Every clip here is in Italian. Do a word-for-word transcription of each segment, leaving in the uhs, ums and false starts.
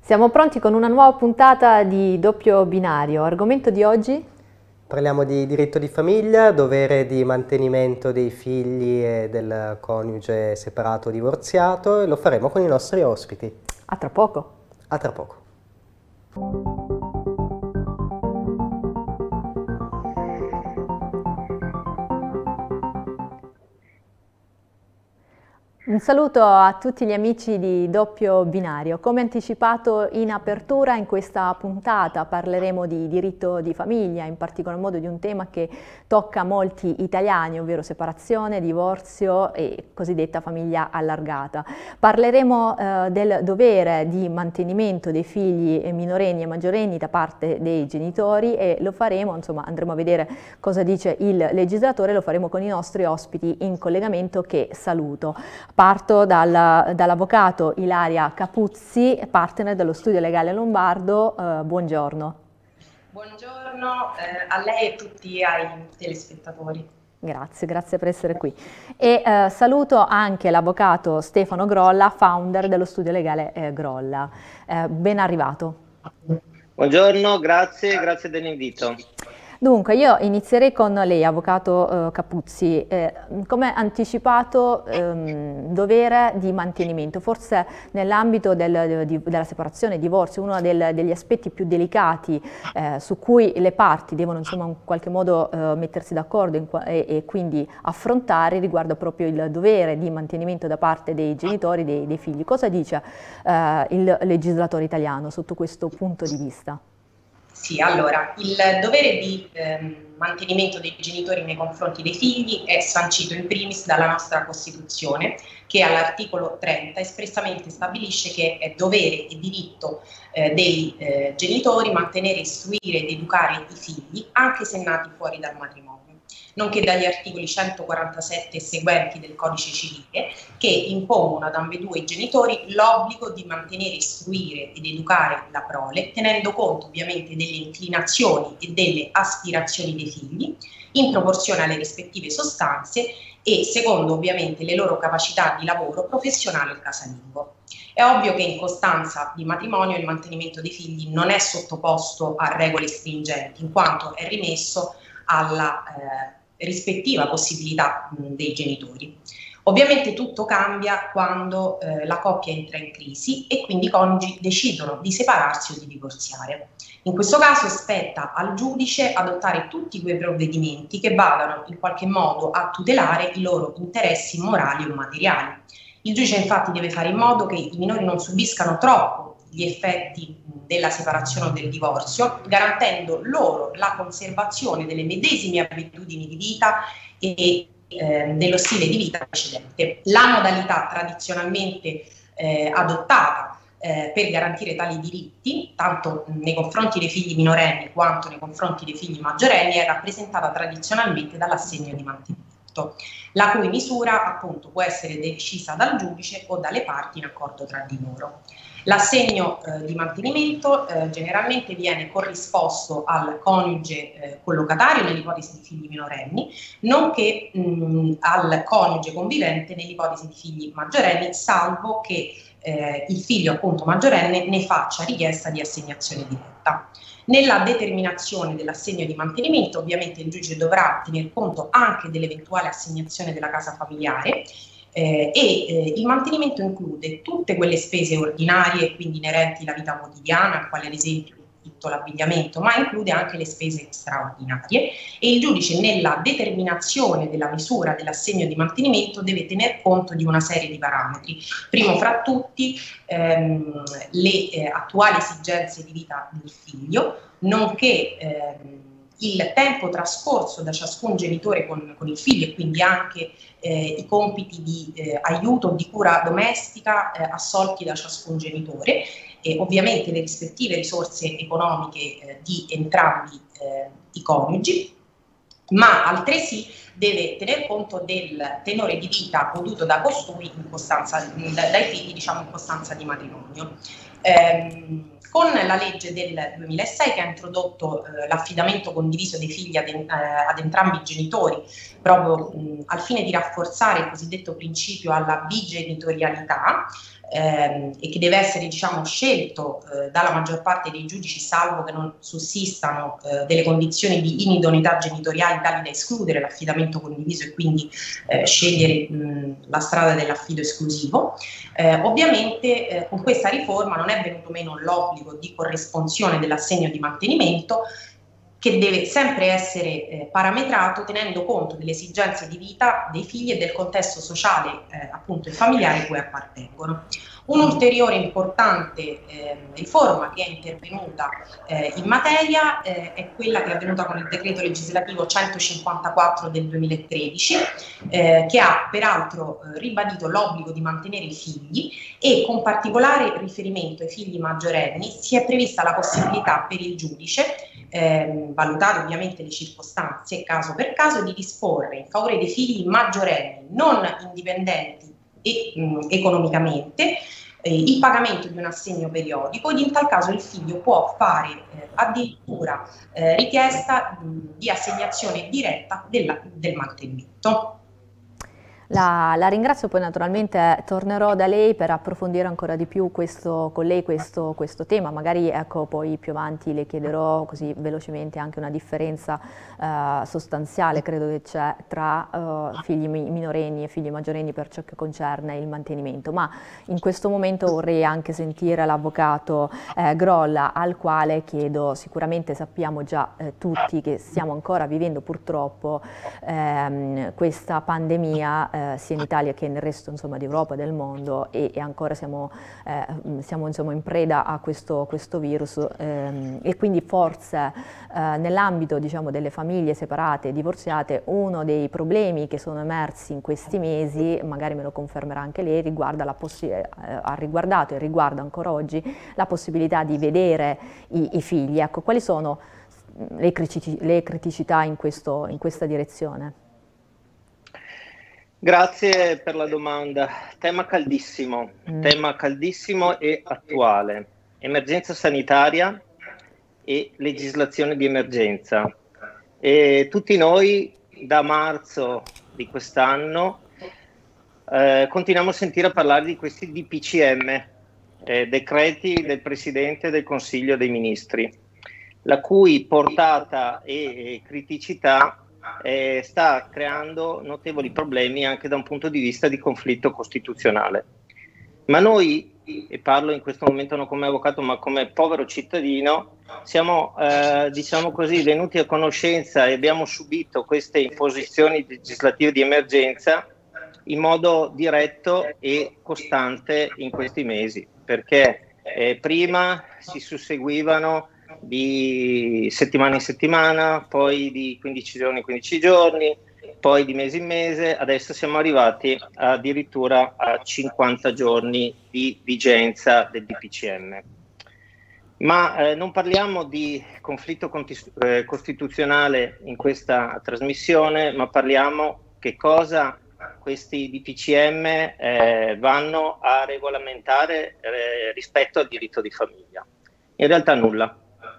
Siamo pronti con una nuova puntata di Doppio Binario. Argomento di oggi? Parliamo di diritto di famiglia, dovere di mantenimento dei figli e del coniuge separato o divorziato, e lo faremo con i nostri ospiti. A tra poco. A tra poco. Un saluto a tutti gli amici di Doppio Binario. Come anticipato in apertura, in questa puntata parleremo di diritto di famiglia, in particolar modo di un tema che tocca molti italiani, ovvero separazione, divorzio e cosiddetta famiglia allargata. Parleremo eh, del dovere di mantenimento dei figli minorenni e maggiorenni da parte dei genitori e lo faremo, insomma, andremo a vedere cosa dice il legislatore, lo faremo con i nostri ospiti in collegamento che saluto. Parto dal, dall'avvocato Ilaria Capuzzi, partner dello Studio Legale Lombardo. Eh, buongiorno. Buongiorno eh, a lei e tutti ai telespettatori. Grazie, grazie per essere qui. E eh, saluto anche l'avvocato Stefano Grolla, founder dello Studio Legale eh, Grolla. Eh, ben arrivato. Buongiorno, grazie, grazie dell'invito. Dunque, io inizierei con lei, avvocato eh, Capuzzi. Eh, come anticipato, ehm, dovere di mantenimento, forse nell'ambito del, di, della separazione e divorzio, uno del, degli aspetti più delicati eh, su cui le parti devono insomma in qualche modo eh, mettersi d'accordo e, e quindi affrontare riguarda proprio il dovere di mantenimento da parte dei genitori dei, dei figli. Cosa dice eh, il legislatore italiano sotto questo punto di vista? Sì, allora, il dovere di ehm, mantenimento dei genitori nei confronti dei figli è sancito in primis dalla nostra Costituzione, che all'articolo trenta espressamente stabilisce che è dovere e diritto eh, dei eh, genitori mantenere, istruire ed educare i figli, anche se nati fuori dal matrimonio, nonché dagli articoli centoquarantasette e seguenti del Codice Civile, che impongono ad ambedue i genitori l'obbligo di mantenere, istruire ed educare la prole, tenendo conto ovviamente delle inclinazioni e delle aspirazioni dei figli, in proporzione alle rispettive sostanze e secondo ovviamente le loro capacità di lavoro professionale e casalingo. È ovvio che in costanza di matrimonio il mantenimento dei figli non è sottoposto a regole stringenti, in quanto è rimesso alla eh, rispettiva possibilità mh, dei genitori. Ovviamente tutto cambia quando eh, la coppia entra in crisi e quindi i coniugi decidono di separarsi o di divorziare. In questo caso spetta al giudice adottare tutti quei provvedimenti che vadano in qualche modo a tutelare i loro interessi morali o materiali. Il giudice infatti deve fare in modo che i minori non subiscano troppo gli effetti della separazione o del divorzio, garantendo loro la conservazione delle medesime abitudini di vita e eh, dello stile di vita precedente. La modalità tradizionalmente eh, adottata eh, per garantire tali diritti, tanto nei confronti dei figli minorenni quanto nei confronti dei figli maggiorenni, è rappresentata tradizionalmente dall'assegno di mantenimento, la cui misura appunto può essere decisa dal giudice o dalle parti in accordo tra di loro. L'assegno eh, di mantenimento eh, generalmente viene corrisposto al coniuge eh, collocatario nell'ipotesi di figli minorenni, nonché mh, al coniuge convivente nell'ipotesi di figli maggiorenni, salvo che eh, il figlio appunto maggiorenne ne faccia richiesta di assegnazione diretta. Nella determinazione dell'assegno di mantenimento ovviamente il giudice dovrà tener conto anche dell'eventuale assegnazione della casa familiare, Eh, e eh, il mantenimento include tutte quelle spese ordinarie, quindi inerenti alla vita quotidiana, quale ad esempio tutto l'abbigliamento, ma include anche le spese straordinarie e il giudice nella determinazione della misura dell'assegno di mantenimento deve tener conto di una serie di parametri. Primo fra tutti ehm, le eh, attuali esigenze di vita del figlio, nonché ehm, il tempo trascorso da ciascun genitore con, con il figlio e quindi anche eh, i compiti di eh, aiuto o di cura domestica eh, assolti da ciascun genitore e ovviamente le rispettive risorse economiche eh, di entrambi eh, i coniugi, ma altresì deve tener conto del tenore di vita goduto da costui in costanza, dai figli diciamo in costanza di matrimonio. Ehm, con la legge del duemilasei che ha introdotto eh, l'affidamento condiviso dei figli ad, en eh, ad entrambi i genitori proprio mh, al fine di rafforzare il cosiddetto principio alla bigenitorialità, ehm, e che deve essere, diciamo, scelto eh, dalla maggior parte dei giudici, salvo che non sussistano eh, delle condizioni di inidoneità genitoriali tali da escludere l'affidamento condiviso e quindi eh, scegliere mh, la strada dell'affido esclusivo. Eh, ovviamente eh, con questa riforma non è venuto meno l'obbligo di corresponsione dell'assegno di mantenimento, che deve sempre essere eh, parametrato tenendo conto delle esigenze di vita dei figli e del contesto sociale eh, appunto e familiare a cui appartengono. Un'ulteriore importante eh, riforma che è intervenuta eh, in materia eh, è quella che è avvenuta con il decreto legislativo centocinquantaquattro del duemilatredici, eh, che ha peraltro eh, ribadito l'obbligo di mantenere i figli, e con particolare riferimento ai figli maggiorenni si è prevista la possibilità per il giudice, eh, valutate ovviamente le circostanze caso per caso, di disporre in favore dei figli maggiorenni non indipendenti e mh, economicamente eh, il pagamento di un assegno periodico, ed in tal caso il figlio può fare eh, addirittura eh, richiesta mh, di assegnazione diretta della, del mantenimento. La, la ringrazio, poi naturalmente tornerò da lei per approfondire ancora di più questo, con lei questo, questo tema, magari ecco, poi più avanti le chiederò così velocemente anche una differenza eh, sostanziale, credo che c'è, tra eh, figli minorenni e figli maggiorenni per ciò che concerne il mantenimento, ma in questo momento vorrei anche sentire l'avvocato eh, Grolla, al quale chiedo, sicuramente sappiamo già eh, tutti che stiamo ancora vivendo purtroppo ehm, questa pandemia eh, sia in Italia che nel resto insomma, di Europa e del mondo, e, e ancora siamo, eh, siamo insomma, in preda a questo, questo virus ehm, e quindi forse eh, nell'ambito diciamo, delle famiglie separate e divorziate uno dei problemi che sono emersi in questi mesi, magari me lo confermerà anche lei, riguarda la eh, ha riguardato e riguarda ancora oggi la possibilità di vedere i, i figli. Ecco, quali sono le, critici, le criticità in, questo, in questa direzione? Grazie per la domanda. Tema caldissimo, mm. tema caldissimo e attuale. Emergenza sanitaria e legislazione di emergenza. E tutti noi da marzo di quest'anno eh, continuiamo a sentire parlare di questi D P C M, eh, decreti del Presidente del Consiglio dei Ministri, la cui portata e, e criticità Eh, sta creando notevoli problemi anche da un punto di vista di conflitto costituzionale. Ma noi, e parlo in questo momento non come avvocato ma come povero cittadino, siamo eh, diciamo così venuti a conoscenza e abbiamo subito queste imposizioni legislative di emergenza in modo diretto e costante in questi mesi, perché eh, prima si susseguivano di settimana in settimana, poi di quindici giorni in quindici giorni, poi di mese in mese, adesso siamo arrivati addirittura a cinquanta giorni di vigenza del D P C M. Ma eh, non parliamo di conflitto eh, costituzionale in questa trasmissione, ma parliamo che cosa questi D P C M eh, vanno a regolamentare eh, rispetto al diritto di famiglia. In realtà nulla.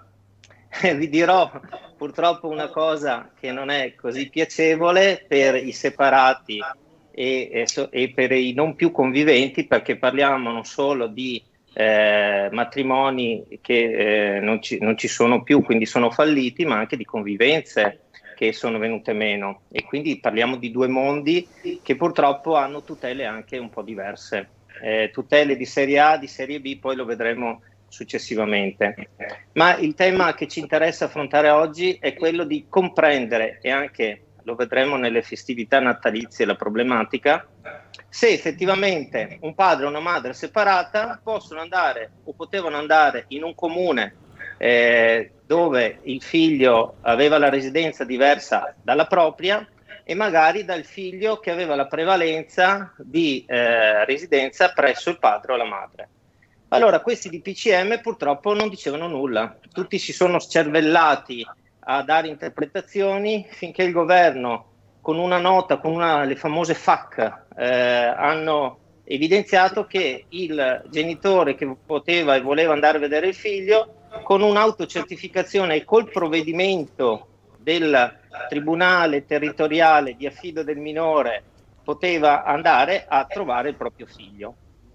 Vi dirò purtroppo una cosa che non è così piacevole per i separati e, e, e per i non più conviventi, perché parliamo non solo di eh, matrimoni che eh, non, ci, non ci sono più, quindi sono falliti, ma anche di convivenze che sono venute meno, e quindi parliamo di due mondi che purtroppo hanno tutele anche un po' diverse, eh, tutele di serie A, di serie B, poi lo vedremo successivamente. Ma il tema che ci interessa affrontare oggi è quello di comprendere, e anche lo vedremo nelle festività natalizie, la problematica, se effettivamente un padre e una madre separata possono andare o potevano andare in un comune eh, dove il figlio aveva la residenza diversa dalla propria e magari dal figlio che aveva la prevalenza di eh, residenza presso il padre o la madre. Allora, questi D P C M purtroppo non dicevano nulla, tutti si sono scervellati a dare interpretazioni finché il governo, con una nota, con una, le famose F A Q, eh, hanno evidenziato che il genitore che poteva e voleva andare a vedere il figlio, con un'autocertificazione e col provvedimento del Tribunale Territoriale di Affido del Minore, poteva andare a trovare il proprio figlio.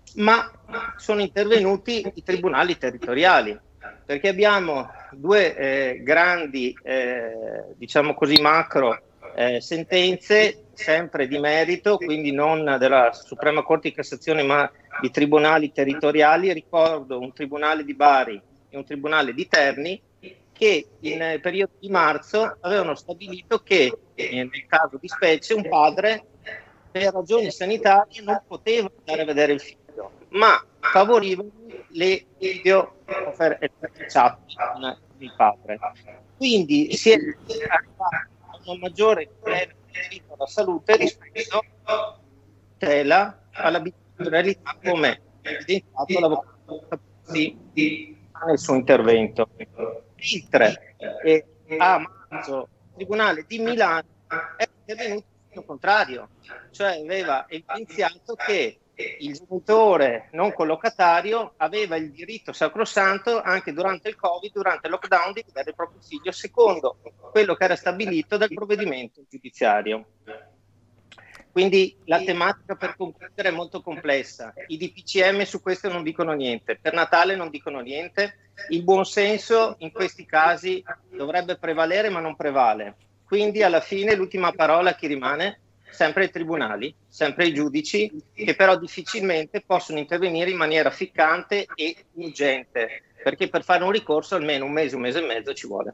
ma sono intervenuti i tribunali territoriali, perché abbiamo due eh, grandi, eh, diciamo così, macro eh, sentenze, sempre di merito, quindi non della Suprema Corte di Cassazione, ma di tribunali territoriali. Ricordo un tribunale di Bari e un tribunale di Terni, che in periodo di marzo avevano stabilito che eh, nel caso di specie un padre per ragioni sanitarie non poteva andare a vedere il figlio, ma favorivano le video chat con il padre. Quindi si è arrivato a una maggiore tutela alla salute rispetto tutela alla bipolarità, come evidenziato l'avvocato Capuzzi nel suo intervento. Mentre eh, a marzo il Tribunale di Milano è intervenuto al contrario, cioè aveva evidenziato che il genitore non collocatario aveva il diritto sacrosanto anche durante il Covid, durante il lockdown, di vedere il proprio figlio, secondo quello che era stabilito dal provvedimento giudiziario. Quindi la tematica, per concludere, è molto complessa. I D P C M su questo non dicono niente, per Natale non dicono niente. Il buonsenso in questi casi dovrebbe prevalere, ma non prevale. Quindi alla fine l'ultima parola chi rimane? Sempre i tribunali, sempre i giudici, che però difficilmente possono intervenire in maniera ficcante e urgente, perché per fare un ricorso almeno un mese, un mese e mezzo ci vuole.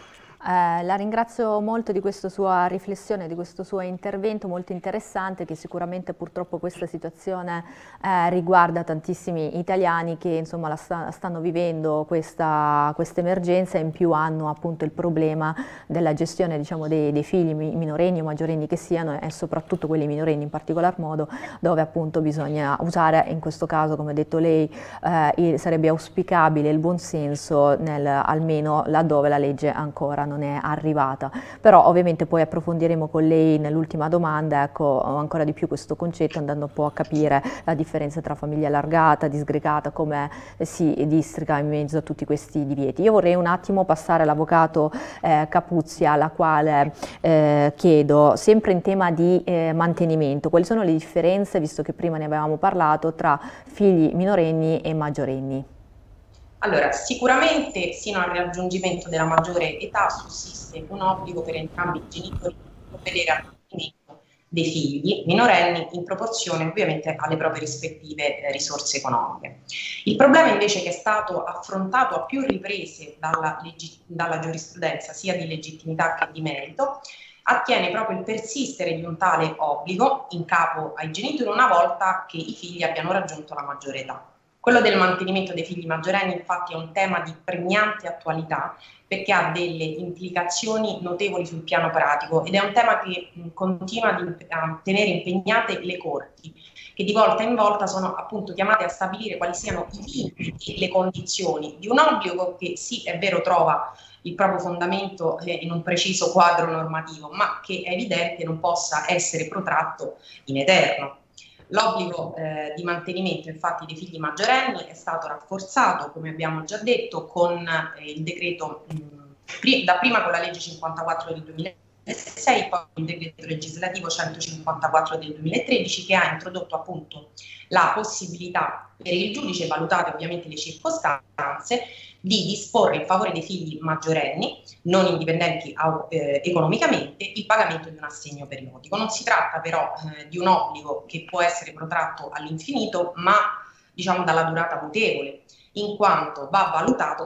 Eh, la ringrazio molto di questa sua riflessione, di questo suo intervento molto interessante, che sicuramente purtroppo questa situazione eh, riguarda tantissimi italiani che insomma la sta, stanno vivendo questa, questa emergenza, e in più hanno appunto il problema della gestione, diciamo, dei, dei figli minorenni o maggiorenni che siano, e soprattutto quelli minorenni in particolar modo, dove appunto bisogna usare, in questo caso come ha detto lei, eh, il, sarebbe auspicabile il buonsenso nel, almeno laddove la legge ancora non è arrivata. Però ovviamente poi approfondiremo con lei nell'ultima domanda, ecco, ancora di più questo concetto, andando un po' a capire la differenza tra famiglia allargata, disgregata, come si districa in mezzo a tutti questi divieti. Io vorrei un attimo passare all'avvocato eh, Capuzzi, alla quale eh, chiedo, sempre in tema di eh, mantenimento, quali sono le differenze, visto che prima ne avevamo parlato, tra figli minorenni e maggiorenni? Allora, sicuramente sino al raggiungimento della maggiore età sussiste un obbligo per entrambi i genitori di provvedere al mantenimento dei figli minorenni in proporzione ovviamente alle proprie rispettive eh, risorse economiche. Il problema invece che è stato affrontato a più riprese dalla, dalla giurisprudenza, sia di legittimità che di merito, attiene proprio il persistere di un tale obbligo in capo ai genitori una volta che i figli abbiano raggiunto la maggiore età. Quello del mantenimento dei figli maggiorenni infatti è un tema di pregnante attualità, perché ha delle implicazioni notevoli sul piano pratico ed è un tema che mh, continua a tenere impegnate le corti, che di volta in volta sono appunto chiamate a stabilire quali siano i limiti e le condizioni di un obbligo che sì, è vero, trova il proprio fondamento eh, in un preciso quadro normativo, ma che è evidente non possa essere protratto in eterno. L'obbligo eh, di mantenimento infatti dei figli maggiorenni è stato rafforzato, come abbiamo già detto, con eh, il decreto, mh, pri da prima con la legge cinquantaquattro del duemilasei, poi il decreto legislativo centocinquantaquattro del duemilatredici, che ha introdotto appunto la possibilità per il giudice, valutate ovviamente le circostanze, di disporre in favore dei figli maggiorenni non indipendenti eh, economicamente il pagamento di un assegno periodico. Non si tratta però eh, di un obbligo che può essere protratto all'infinito, ma diciamo dalla durata mutevole, in quanto va valutato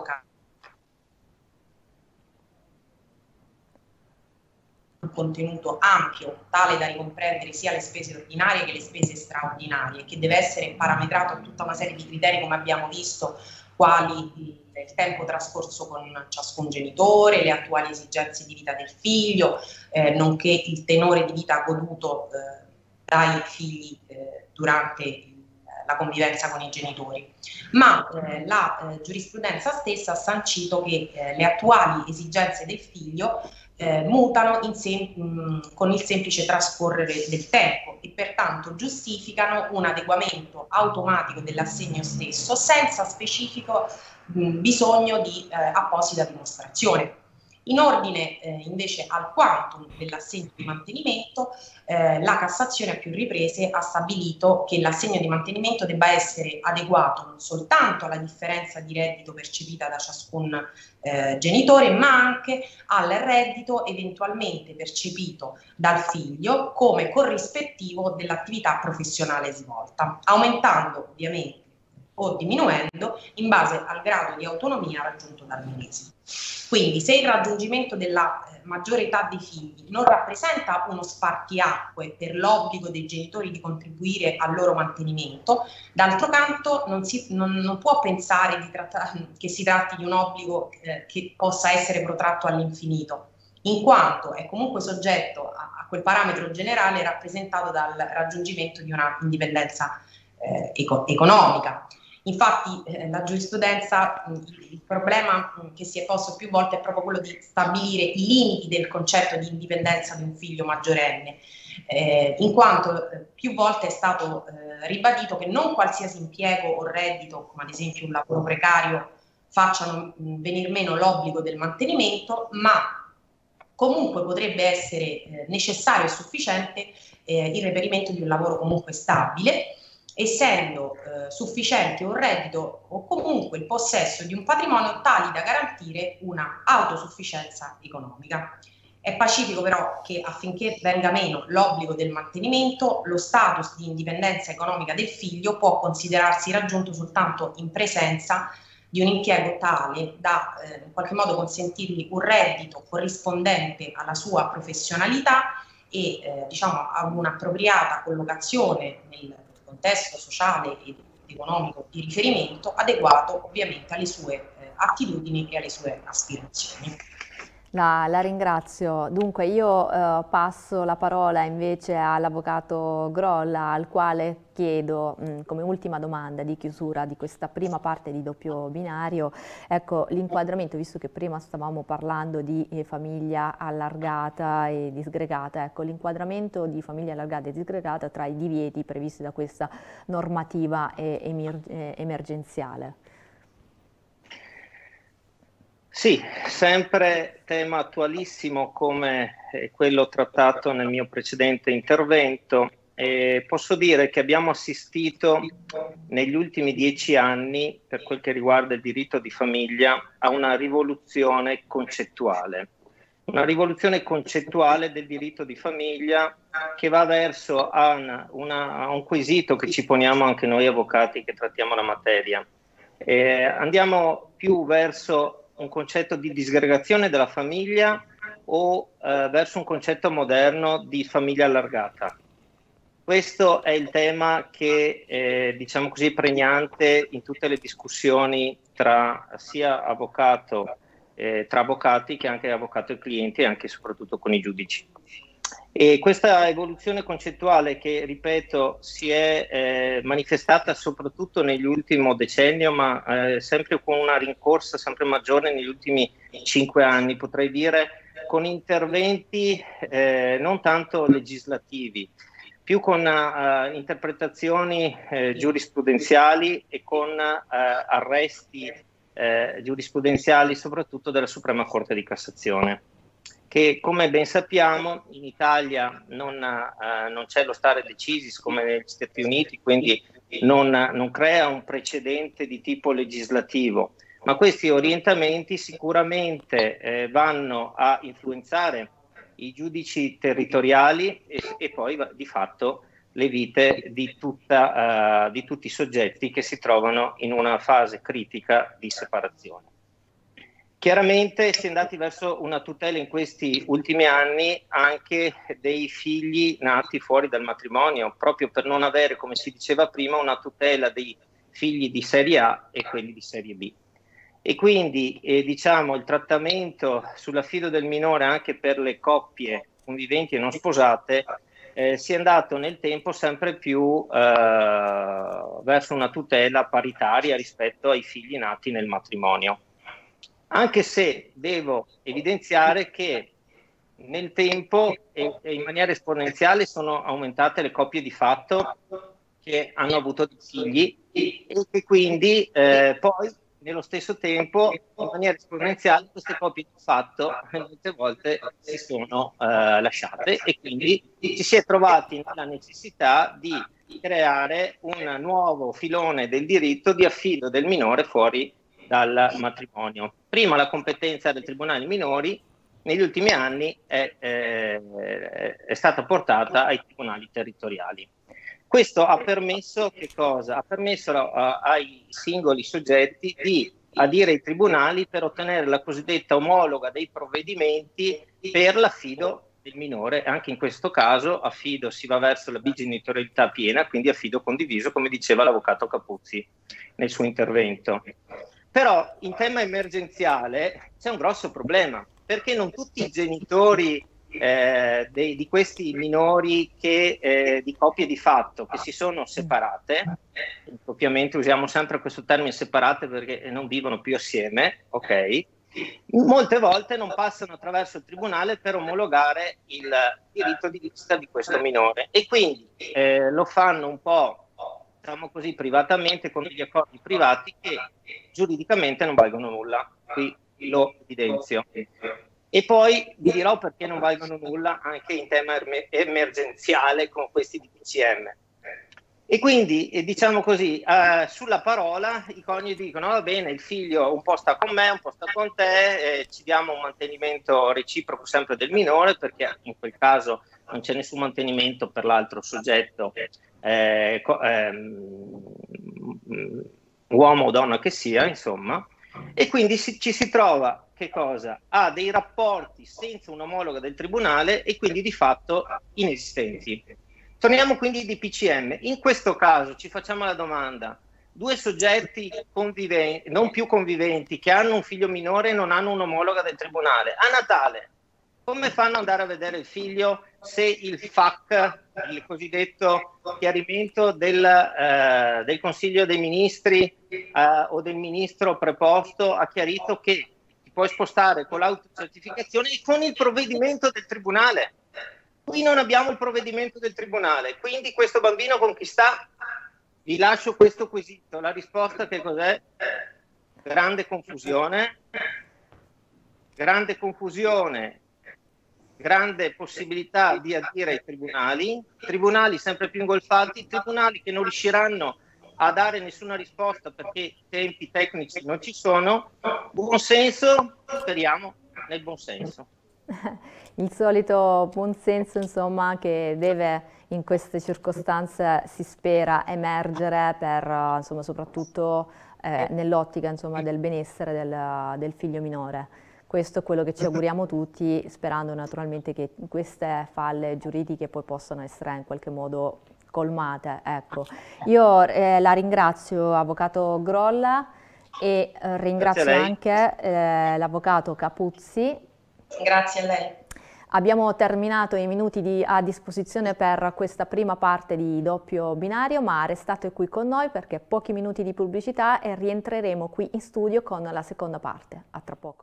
un contenuto ampio, tale da ricomprendere sia le spese ordinarie che le spese straordinarie, che deve essere parametrato a tutta una serie di criteri, come abbiamo visto, quali il tempo trascorso con ciascun genitore, le attuali esigenze di vita del figlio, eh, nonché il tenore di vita goduto eh, dai figli eh, durante il, la convivenza con i genitori. Ma eh, la eh, giurisprudenza stessa ha sancito che eh, le attuali esigenze del figlio eh, mutano in mh, con il semplice trascorrere del tempo e pertanto giustificano un adeguamento automatico dell'assegno stesso senza specifico mh, bisogno di eh, apposita dimostrazione. In ordine eh, invece al quantum dell'assegno di mantenimento, eh, la Cassazione a più riprese ha stabilito che l'assegno di mantenimento debba essere adeguato non soltanto alla differenza di reddito percepita da ciascun eh, genitore, ma anche al reddito eventualmente percepito dal figlio come corrispettivo dell'attività professionale svolta, aumentando ovviamente o diminuendo in base al grado di autonomia raggiunto dal medesimo. Quindi se il raggiungimento della eh, maggiore età dei figli non rappresenta uno spartiacque per l'obbligo dei genitori di contribuire al loro mantenimento, d'altro canto non, si, non, non può pensare di trattare, che si tratti di un obbligo eh, che possa essere protratto all'infinito, in quanto è comunque soggetto a, a quel parametro generale rappresentato dal raggiungimento di una indipendenza eh, eco- economica. Infatti eh, la giurisprudenza, mh, il problema mh, che si è posto più volte è proprio quello di stabilire i limiti del concetto di indipendenza di un figlio maggiorenne, eh, in quanto eh, più volte è stato eh, ribadito che non qualsiasi impiego o reddito, come ad esempio un lavoro precario, facciano mh, venir meno l'obbligo del mantenimento, ma comunque potrebbe essere eh, necessario e sufficiente eh, il reperimento di un lavoro comunque stabile, essendo eh, sufficiente un reddito o comunque il possesso di un patrimonio tali da garantire una autosufficienza economica. È pacifico però che affinché venga meno l'obbligo del mantenimento, lo status di indipendenza economica del figlio può considerarsi raggiunto soltanto in presenza di un impiego tale da eh, in qualche modo consentirgli un reddito corrispondente alla sua professionalità e eh, diciamo a un'appropriata collocazione nel contesto sociale ed economico di riferimento adeguato ovviamente alle sue eh, attitudini e alle sue aspirazioni. La, la ringrazio. Dunque io eh, passo la parola invece all'avvocato Grolla, al quale chiedo mh, come ultima domanda di chiusura di questa prima parte di doppio binario, ecco l'inquadramento, visto che prima stavamo parlando di eh, famiglia allargata e disgregata, ecco l'inquadramento di famiglia allargata e disgregata tra i divieti previsti da questa normativa eh, emer eh, emergenziale. Sì, sempre tema attualissimo come quello trattato nel mio precedente intervento. E posso dire che abbiamo assistito negli ultimi dieci anni, per quel che riguarda il diritto di famiglia, a una rivoluzione concettuale. Una rivoluzione concettuale del diritto di famiglia che va verso a, una, una, a un quesito che ci poniamo anche noi avvocati che trattiamo la materia. Eh, andiamo più verso un concetto di disgregazione della famiglia o eh, verso un concetto moderno di famiglia allargata. Questo è il tema che eh, diciamo così pregnante in tutte le discussioni tra sia avvocato, eh, tra avvocati che anche avvocato e clienti e anche e soprattutto con i giudici. E questa evoluzione concettuale che, ripeto, si è eh, manifestata soprattutto negli ultimi decennio, ma eh, sempre con una rincorsa sempre maggiore negli ultimi cinque anni, potrei dire, con interventi eh, non tanto legislativi, più con uh, interpretazioni eh, giurisprudenziali e con uh, arresti eh, giurisprudenziali soprattutto della Suprema Corte di Cassazione, che come ben sappiamo in Italia non, uh, non c'è lo stare decisis come negli Stati Uniti, quindi non, non crea un precedente di tipo legislativo, ma questi orientamenti sicuramente eh, vanno a influenzare i giudici territoriali e, e poi di fatto le vite di, tutta, uh, di tutti i soggetti che si trovano in una fase critica di separazione. Chiaramente si è andati verso una tutela in questi ultimi anni anche dei figli nati fuori dal matrimonio, proprio per non avere, come si diceva prima, una tutela dei figli di serie A e quelli di serie B. E quindi eh, diciamo il trattamento sull'affido del minore anche per le coppie conviventi e non sposate eh, si è andato nel tempo sempre più eh, verso una tutela paritaria rispetto ai figli nati nel matrimonio. Anche se devo evidenziare che nel tempo e, e in maniera esponenziale sono aumentate le coppie di fatto che hanno avuto dei figli e che quindi eh, poi nello stesso tempo, in maniera esponenziale, queste coppie di fatto molte volte si sono eh, lasciate, e quindi ci si è trovati nella necessità di creare un nuovo filone del diritto di affido del minore fuori dal matrimonio. Prima la competenza del Tribunale Minori, negli ultimi anni è, eh, è stata portata ai tribunali territoriali. Questo ha permesso che cosa? Ha permesso uh, ai singoli soggetti di adire ai tribunali per ottenere la cosiddetta omologa dei provvedimenti per l'affido del minore. Anche in questo caso affido si va verso la bigenitorialità piena, quindi affido condiviso, come diceva l'avvocato Capuzzi nel suo intervento. Però in tema emergenziale c'è un grosso problema, perché non tutti i genitori eh, dei, di questi minori che, eh, di coppie di fatto che si sono separate, ovviamente usiamo sempre questo termine separate perché non vivono più assieme, ok? Molte volte non passano attraverso il tribunale per omologare il diritto di vista di questo minore, e quindi eh, lo fanno un po', diciamo così, privatamente, con degli accordi privati che giuridicamente non valgono nulla. Qui lo evidenzio. E poi vi dirò perché non valgono nulla anche in tema emergenziale con questi D P C M. E quindi, eh, diciamo così, eh, sulla parola i coniugi dicono: va bene, il figlio un po' sta con me, un po' sta con te, eh, ci diamo un mantenimento reciproco sempre del minore, perché in quel caso non c'è nessun mantenimento per l'altro soggetto, eh, ehm, uomo o donna che sia, insomma. E quindi si, ci si trova, che cosa? Ha dei rapporti senza un'omologa del tribunale e quindi di fatto inesistenti. Torniamo quindi ai D P C M. In questo caso ci facciamo la domanda: due soggetti conviventi, non più conviventi, che hanno un figlio minore e non hanno un'omologa del tribunale, a Natale come fanno ad andare a vedere il figlio se il F A C, il cosiddetto chiarimento del, eh, del Consiglio dei Ministri eh, o del ministro preposto ha chiarito che ti puoi spostare con l'autocertificazione e con il provvedimento del tribunale? Qui non abbiamo il provvedimento del tribunale, quindi questo bambino con chi sta? Vi lascio questo quesito. La risposta che cos'è? Grande confusione, grande confusione, grande possibilità di adire ai tribunali, tribunali sempre più ingolfati, tribunali che non riusciranno a dare nessuna risposta perché tempi tecnici non ci sono. Buon senso, speriamo nel buon senso. Il solito buon senso, insomma, che deve in queste circostanze, si spera, emergere per, insomma, soprattutto eh, nell'ottica, insomma, del benessere del, del figlio minore. Questo è quello che ci auguriamo tutti, sperando naturalmente che queste falle giuridiche poi possano essere in qualche modo colmate. Ecco. Io eh, la ringrazio, avvocato Grolla, e eh, ringrazio anche eh, l'avvocato Capuzzi. Grazie a lei. Abbiamo terminato i minuti di, a disposizione per questa prima parte di doppio binario, ma restate qui con noi perché pochi minuti di pubblicità e rientreremo qui in studio con la seconda parte. A tra poco.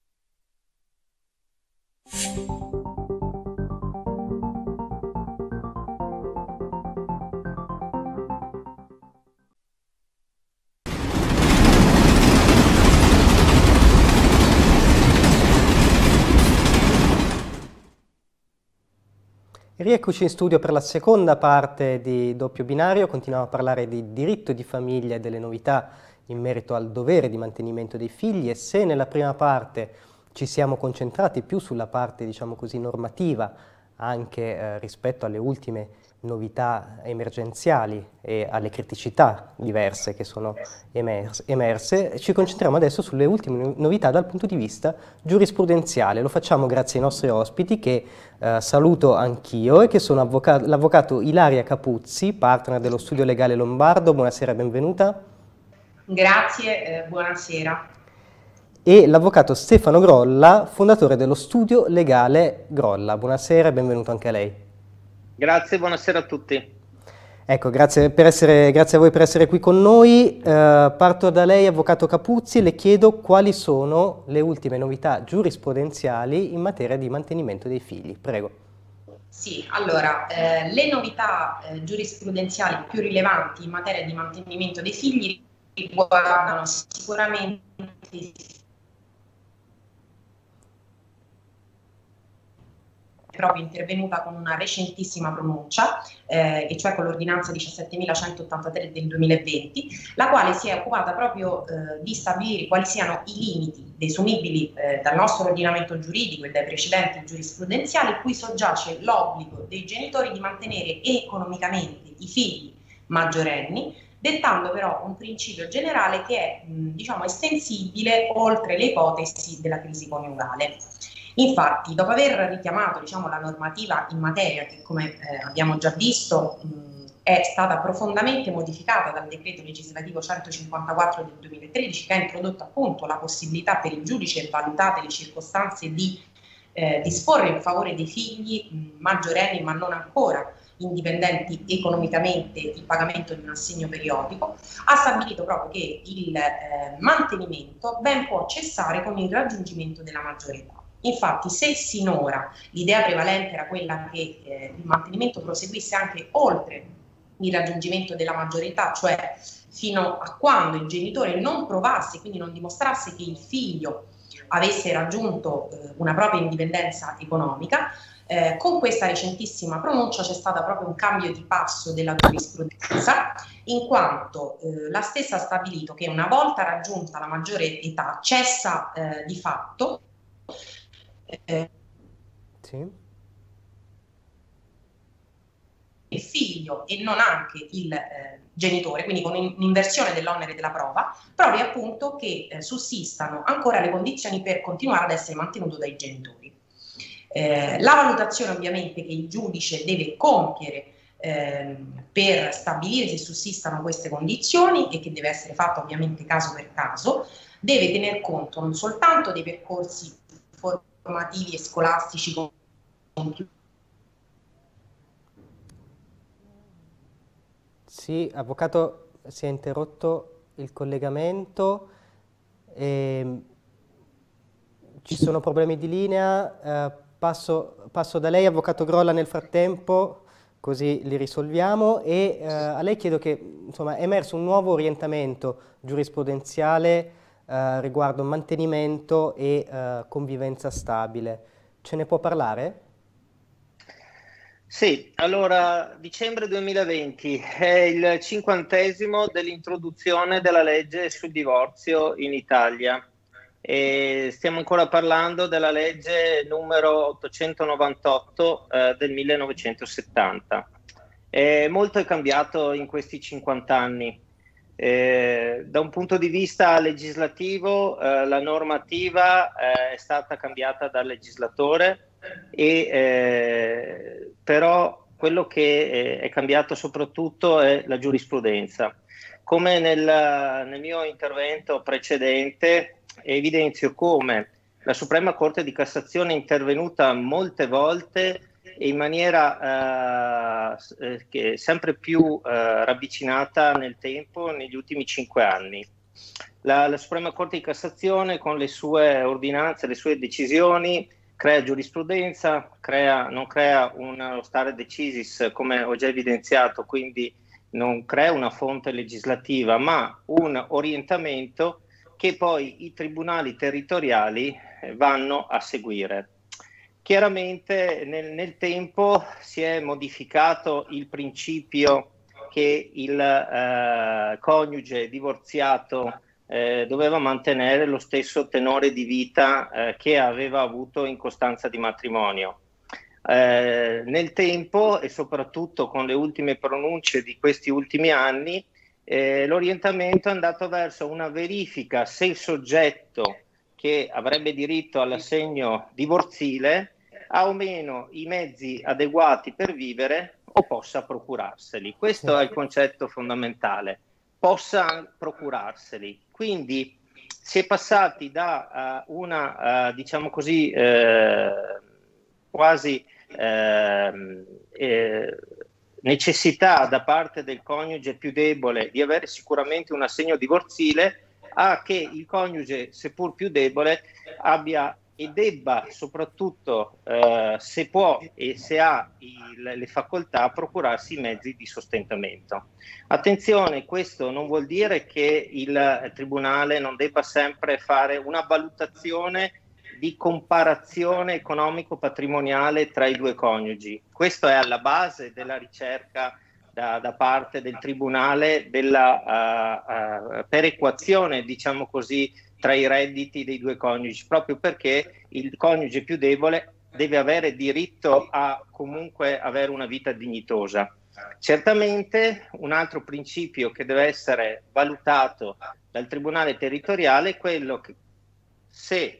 Rieccoci in studio per la seconda parte di Doppio Binario. Continuiamo a parlare di diritto di famiglia e delle novità in merito al dovere di mantenimento dei figli, e se nella prima parte ci siamo concentrati più sulla parte, diciamo così, normativa, anche eh, rispetto alle ultime novità emergenziali e alle criticità diverse che sono emerse, emerse, ci concentriamo adesso sulle ultime novità dal punto di vista giurisprudenziale. Lo facciamo grazie ai nostri ospiti, che eh, saluto anch'io, e che sono l'avvocato Ilaria Capuzzi, partner dello Studio Legale Lombardo. Buonasera, benvenuta. Grazie, eh, buonasera. E l'avvocato Stefano Grolla, fondatore dello Studio Legale Grolla. Buonasera e benvenuto anche a lei. Grazie, buonasera a tutti. Ecco, grazie, per essere, grazie a voi per essere qui con noi. Eh, parto da lei, avvocato Capuzzi, le chiedo quali sono le ultime novità giurisprudenziali in materia di mantenimento dei figli. Prego. Sì, allora, eh, le novità eh, giurisprudenziali più rilevanti in materia di mantenimento dei figli riguardano sicuramente proprio intervenuta con una recentissima pronuncia, eh, e cioè con l'ordinanza diciassettemilacentoottantatré del duemilaventi, la quale si è occupata proprio eh, di stabilire quali siano i limiti desumibili eh, dal nostro ordinamento giuridico e dai precedenti giurisprudenziali, cui soggiace l'obbligo dei genitori di mantenere economicamente i figli maggiorenni, dettando però un principio generale che è mh, diciamo estensibile oltre le ipotesi della crisi coniugale. Infatti, dopo aver richiamato diciamo, la normativa in materia, che come eh, abbiamo già visto mh, è stata profondamente modificata dal decreto legislativo centocinquantaquattro del duemilatredici, che ha introdotto appunto la possibilità per il giudice, valutate le circostanze, di eh, disporre in favore dei figli mh, maggiorenni ma non ancora indipendenti economicamente il pagamento di un assegno periodico, ha stabilito proprio che il eh, mantenimento ben può cessare con il raggiungimento della maggiore età. Infatti, se sinora l'idea prevalente era quella che eh, il mantenimento proseguisse anche oltre il raggiungimento della maggiore età, cioè fino a quando il genitore non provasse, quindi non dimostrasse che il figlio avesse raggiunto eh, una propria indipendenza economica, eh, con questa recentissima pronuncia c'è stato proprio un cambio di passo della giurisprudenza, in quanto eh, la stessa ha stabilito che una volta raggiunta la maggiore età cessa eh, di fatto Eh, sì. il figlio e non anche il eh, genitore, quindi con un'inversione dell'onere della prova, proprio appunto che eh, sussistano ancora le condizioni per continuare ad essere mantenuto dai genitori. Eh, la valutazione ovviamente che il giudice deve compiere eh, per stabilire se sussistano queste condizioni, e che deve essere fatta ovviamente caso per caso, deve tener conto non soltanto dei percorsi formativi e scolastici compiuti. Sì, avvocato, si è interrotto il collegamento, e ci sono problemi di linea, eh, passo, passo da lei, avvocato Grolla, nel frattempo, così li risolviamo, e eh, a lei chiedo che insomma, è emerso un nuovo orientamento giurisprudenziale Uh, riguardo mantenimento e uh, convivenza stabile. Ce ne può parlare? Sì, allora dicembre duemilaventi è il cinquantesimo dell'introduzione della legge sul divorzio in Italia e stiamo ancora parlando della legge numero ottocentonovantotto eh, del millenovecentosettanta. E molto è cambiato in questi cinquanta anni. Eh, da un punto di vista legislativo eh, la normativa eh, è stata cambiata dal legislatore, e, eh, però quello che eh, è cambiato soprattutto è la giurisprudenza. Come nel, nel mio intervento precedente evidenzio come la Suprema Corte di Cassazione è intervenuta molte volte e in maniera eh, che sempre più eh, ravvicinata nel tempo, negli ultimi cinque anni. La, la Suprema Corte di Cassazione, con le sue ordinanze, le sue decisioni, crea giurisprudenza, crea, non crea uno stare decisis, come ho già evidenziato, quindi non crea una fonte legislativa, ma un orientamento che poi i tribunali territoriali vanno a seguire. Chiaramente nel, nel tempo si è modificato il principio che il eh, coniuge divorziato eh, doveva mantenere lo stesso tenore di vita eh, che aveva avuto in costanza di matrimonio. Eh, nel tempo, e soprattutto con le ultime pronunce di questi ultimi anni, eh, l'orientamento è andato verso una verifica se il soggetto che avrebbe diritto all'assegno divorzile ha o meno i mezzi adeguati per vivere o possa procurarseli. Questo è il concetto fondamentale, possa procurarseli. Quindi si è passati da uh, una, uh, diciamo così, eh, quasi eh, eh, necessità da parte del coniuge più debole di avere sicuramente un assegno divorzile, a che il coniuge, seppur più debole, abbia e debba soprattutto, eh, se può e se ha il, le facoltà, procurarsi i mezzi di sostentamento. Attenzione, questo non vuol dire che il Tribunale non debba sempre fare una valutazione di comparazione economico-patrimoniale tra i due coniugi. Questo è alla base della ricerca da, da parte del Tribunale della uh, uh, perequazione, diciamo così, tra i redditi dei due coniugi, proprio perché il coniuge più debole deve avere diritto a comunque avere una vita dignitosa. Certamente un altro principio che deve essere valutato dal Tribunale territoriale è quello che se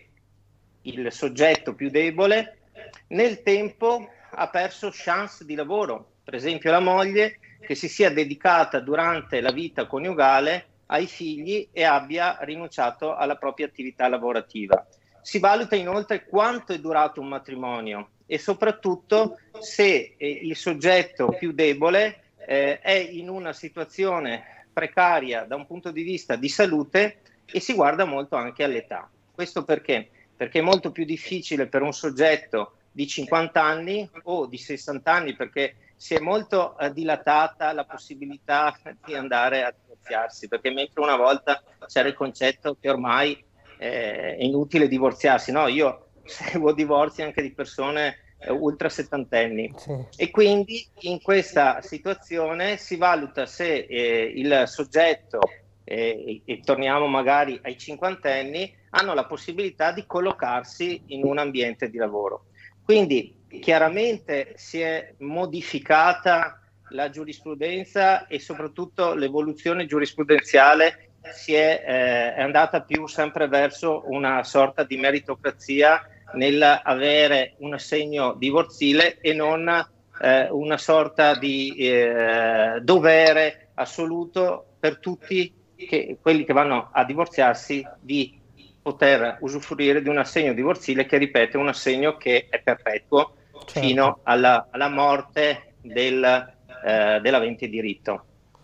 il soggetto più debole nel tempo ha perso chance di lavoro, per esempio la moglie che si sia dedicata durante la vita coniugale ai figli e abbia rinunciato alla propria attività lavorativa. Si valuta inoltre quanto è durato un matrimonio e soprattutto se eh, il soggetto più debole eh, è in una situazione precaria da un punto di vista di salute, e si guarda molto anche all'età. Questo perché? Perché è molto più difficile per un soggetto di cinquanta anni o di sessanta anni, perché si è molto eh, dilatata la possibilità di andare a divorziarsi, perché mentre una volta c'era il concetto che ormai eh, è inutile divorziarsi, no, io seguo divorzi anche di persone eh, ultra settantenni, sì. E quindi in questa situazione si valuta se eh, il soggetto eh, e, e torniamo magari ai cinquantenni hanno la possibilità di collocarsi in un ambiente di lavoro. Quindi chiaramente si è modificata la giurisprudenza e soprattutto l'evoluzione giurisprudenziale si è, eh, è andata più sempre verso una sorta di meritocrazia nel avere un assegno divorzile e non eh, una sorta di eh, dovere assoluto per tutti che, quelli che vanno a divorziarsi di poter usufruire di un assegno divorzile che, ripeto, è un assegno che è perpetuo, certo, fino alla, alla morte del, eh, dell'avente diritto.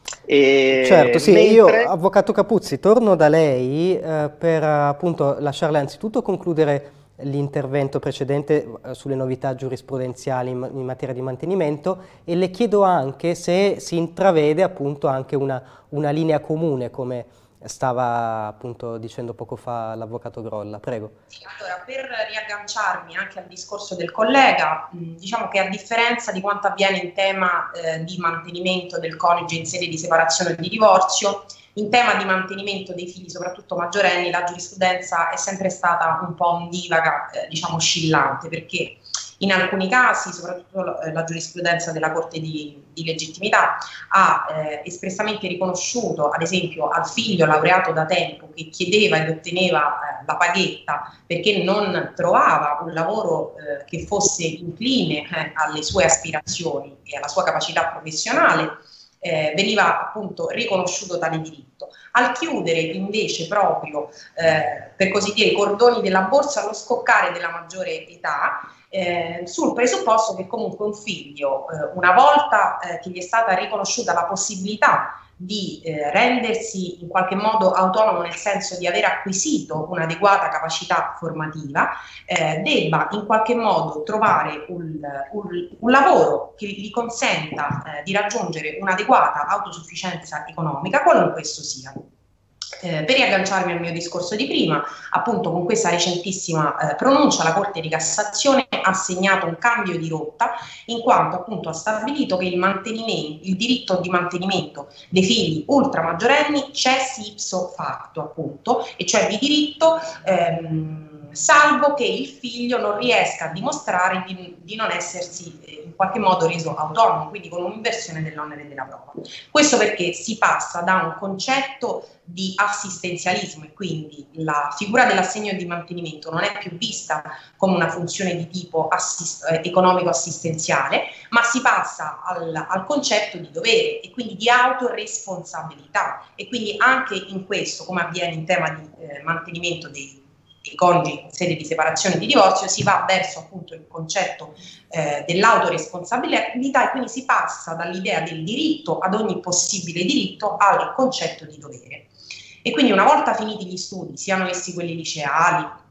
E certo, sì, mentre... io, avvocato Capuzzi, torno da lei eh, per appunto lasciarle anzitutto concludere l'intervento precedente eh, sulle novità giurisprudenziali in, in materia di mantenimento, e le chiedo anche se si intravede appunto anche una, una linea comune, come stava appunto dicendo poco fa l'avvocato Grolla. Prego. Sì, allora, per riagganciarmi anche al discorso del collega, mh, diciamo che a differenza di quanto avviene in tema eh, di mantenimento del coniuge in sede di separazione o di divorzio, in tema di mantenimento dei figli, soprattutto maggiorenni, la giurisprudenza è sempre stata un po' ondivaga, eh, diciamo oscillante, perché in alcuni casi, soprattutto la giurisprudenza della Corte di, di legittimità, ha eh, espressamente riconosciuto, ad esempio, al figlio laureato da tempo che chiedeva ed otteneva eh, la paghetta perché non trovava un lavoro eh, che fosse incline eh, alle sue aspirazioni e alla sua capacità professionale, eh, veniva appunto riconosciuto tale diritto. Al chiudere invece proprio, eh, per così dire, i cordoni della borsa allo scoccare della maggiore età, Eh, sul presupposto che comunque un figlio, eh, una volta eh, che gli è stata riconosciuta la possibilità di eh, rendersi in qualche modo autonomo, nel senso di aver acquisito un'adeguata capacità formativa, eh, debba in qualche modo trovare un, un, un lavoro che gli consenta eh, di raggiungere un'adeguata autosufficienza economica, qualunque esso sia. Eh, per riagganciarmi al mio discorso di prima, appunto con questa recentissima eh, pronuncia la Corte di Cassazione ha segnato un cambio di rotta, in quanto appunto ha stabilito che il mantenimento, il diritto di mantenimento dei figli ultramaggiorenni c'è ipso facto, appunto, e cioè di diritto ehm, salvo che il figlio non riesca a dimostrare di, di non essersi eh, in qualche modo reso autonomo, quindi con un'inversione dell'onere della prova. Questo perché si passa da un concetto di assistenzialismo, e quindi la figura dell'assegno di mantenimento non è più vista come una funzione di tipo assist- eh, economico-assistenziale, ma si passa al, al concetto di dovere e quindi di autoresponsabilità, e quindi anche in questo, come avviene in tema di eh, mantenimento dei i coniugi in sede di separazione e di divorzio, si va verso appunto il concetto eh, dell'autoresponsabilità, e quindi si passa dall'idea del diritto ad ogni possibile diritto al concetto di dovere. E quindi una volta finiti gli studi, siano essi quelli liceali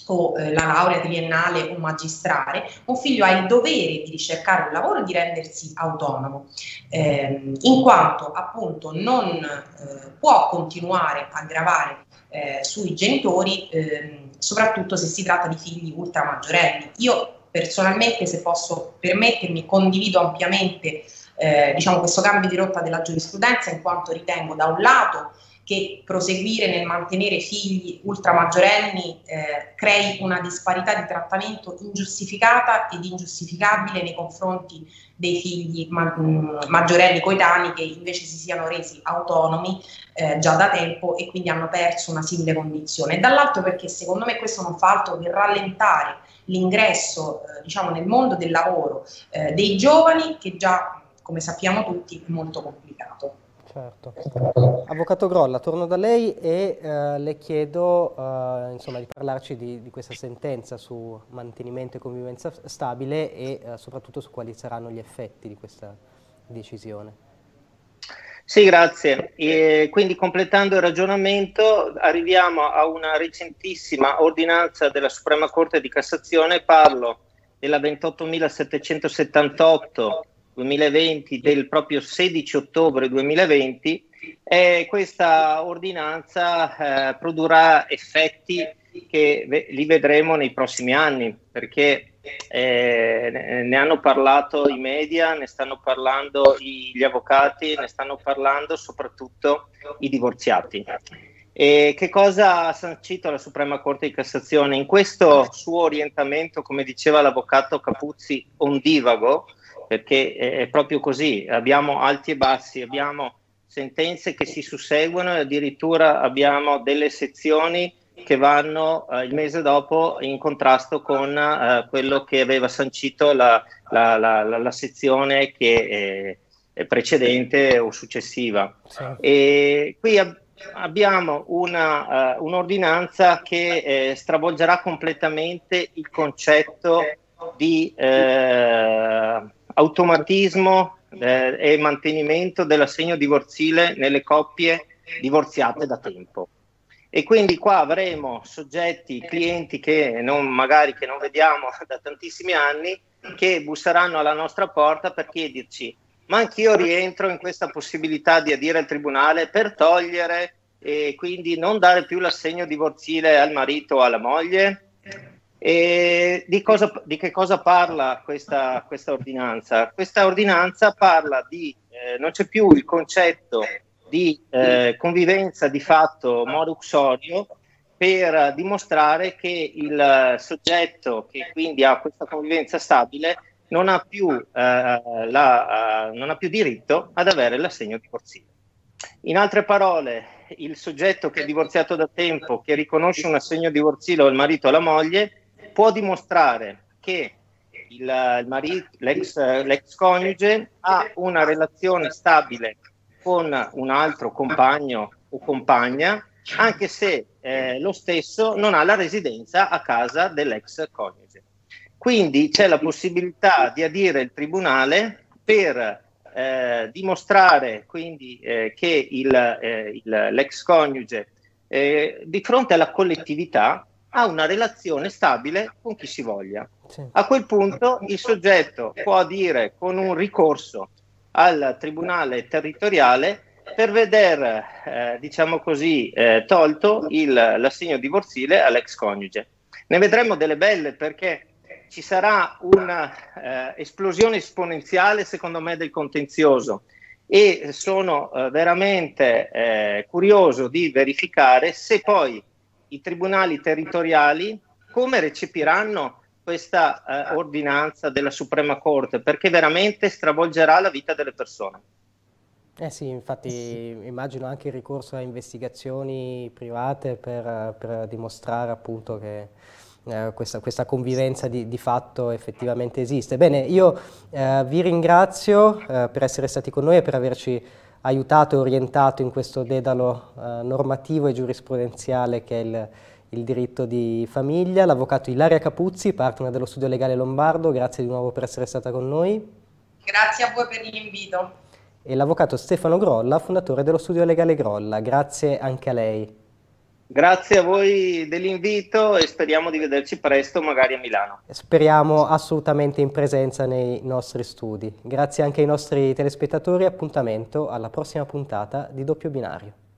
o eh, la laurea triennale o magistrale, un figlio ha il dovere di ricercare un lavoro e di rendersi autonomo, eh, in quanto appunto non eh, può continuare a gravare eh, sui genitori, eh, soprattutto se si tratta di figli ultramaggiorenni. Io personalmente, se posso permettermi, condivido ampiamente eh, diciamo, questo cambio di rotta della giurisprudenza, in quanto ritengo da un lato che proseguire nel mantenere figli ultramaggiorenni eh, crei una disparità di trattamento ingiustificata ed ingiustificabile nei confronti dei figli ma maggiorenni coetanei che invece si siano resi autonomi eh, già da tempo e quindi hanno perso una simile condizione. E dall'altro perché secondo me questo non fa altro che rallentare l'ingresso eh, diciamo, nel mondo del lavoro eh, dei giovani, che già, come sappiamo tutti, è molto complicato. Certo. Avvocato Grolla, torno da lei e eh, le chiedo eh, insomma, di parlarci di, di questa sentenza su mantenimento e convivenza stabile e eh, soprattutto su quali saranno gli effetti di questa decisione. Sì, grazie. E quindi, completando il ragionamento, arriviamo a una recentissima ordinanza della Suprema Corte di Cassazione. Parlo della ventottomilasettecentosettantotto duemilaventi del proprio sedici ottobre duemilaventi, e questa ordinanza eh, produrrà effetti che li vedremo nei prossimi anni, perché eh, ne hanno parlato i media, ne stanno parlando gli avvocati, ne stanno parlando soprattutto i divorziati. E che cosa ha sancito la Suprema Corte di Cassazione? In questo suo orientamento, come diceva l'avvocato Capuzzi, ondivago, perché è proprio così, abbiamo alti e bassi, abbiamo sentenze che si susseguono e addirittura abbiamo delle sezioni che vanno eh, il mese dopo in contrasto con eh, quello che aveva sancito la, la, la, la, la sezione che è precedente o successiva. Sì. E qui ab abbiamo una, uh, un'ordinanza che eh, stravolgerà completamente il concetto di eh, automatismo eh, e mantenimento dell'assegno divorzile nelle coppie divorziate da tempo. E quindi qua avremo soggetti, clienti che non, magari che non vediamo da tantissimi anni, che busseranno alla nostra porta per chiederci: ma anch'io rientro in questa possibilità di adire al tribunale per togliere e quindi non dare più l'assegno divorzile al marito o alla moglie? E di, cosa, di che cosa parla questa, questa ordinanza? Questa ordinanza parla di, eh, non c'è più il concetto di eh, convivenza di fatto modo uxorio per dimostrare che il soggetto che quindi ha questa convivenza stabile non ha più, eh, la, uh, non ha più diritto ad avere l'assegno divorzile. In altre parole, il soggetto che è divorziato da tempo, che riconosce un assegno divorzile al marito o alla moglie, può dimostrare che l'ex l'ex coniuge ha una relazione stabile con un altro compagno o compagna, anche se eh, lo stesso non ha la residenza a casa dell'ex coniuge. Quindi c'è la possibilità di adire il tribunale per eh, dimostrare quindi eh, che eh, l'ex coniuge eh, di fronte alla collettività ha una relazione stabile con chi si voglia. Sì. A quel punto il soggetto può adire con un ricorso al tribunale territoriale per veder, eh, diciamo così, eh, tolto l'assegno divorzile all'ex coniuge. Ne vedremo delle belle, perché ci sarà un'esplosione eh, esponenziale, secondo me, del contenzioso, e sono eh, veramente eh, curioso di verificare se poi i tribunali territoriali come recepiranno questa eh, ordinanza della Suprema Corte, perché veramente stravolgerà la vita delle persone. Eh sì, infatti immagino anche il ricorso a investigazioni private per, per dimostrare appunto che eh, questa, questa convivenza di, di fatto effettivamente esiste. Bene, io eh, vi ringrazio eh, per essere stati con noi e per averci aiutato e orientato in questo dedalo eh, normativo e giurisprudenziale che è il, il diritto di famiglia. L'avvocato Ilaria Capuzzi, partner dello Studio Legale Lombardo, grazie di nuovo per essere stata con noi. Grazie a voi per l'invito. E l'avvocato Stefano Grolla, fondatore dello Studio Legale Grolla, grazie anche a lei. Grazie a voi dell'invito e speriamo di vederci presto, magari a Milano. Speriamo assolutamente in presenza nei nostri studi. Grazie anche ai nostri telespettatori, appuntamento alla prossima puntata di Doppio Binario.